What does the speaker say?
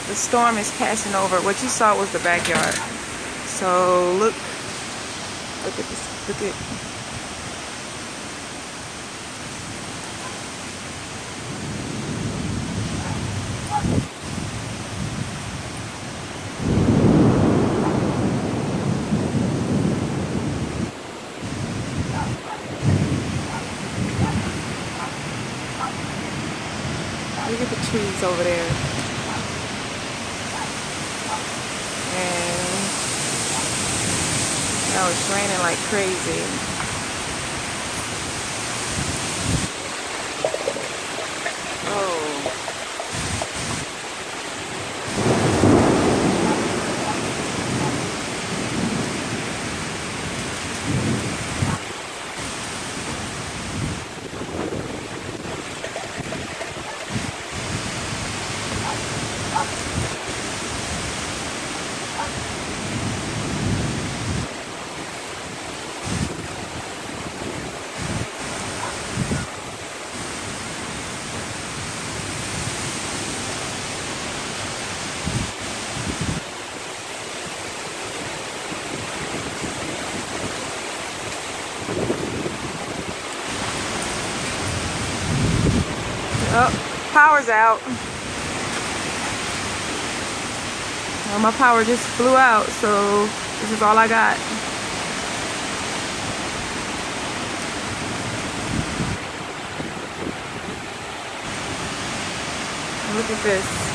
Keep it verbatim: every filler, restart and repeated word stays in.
the storm is passing over. What you saw was the backyard. So look, look at this, look at. Look at the trees over there. And now it's raining like crazy. Oh. Oh, power's out. Well, my power just flew out, so this is all I got. Look at this.